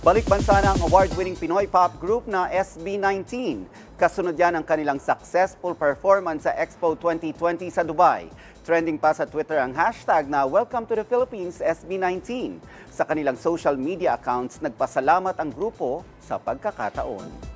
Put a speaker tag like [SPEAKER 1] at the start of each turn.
[SPEAKER 1] Balik-bansa ng award-winning Pinoy pop group na SB19. Kasunod yan ang kanilang successful performance sa Expo 2020 sa Dubai. Trending pa sa Twitter ang hashtag na Welcome to the Philippines SB19. Sa kanilang social media accounts, nagpasalamat ang grupo sa pagkakataon.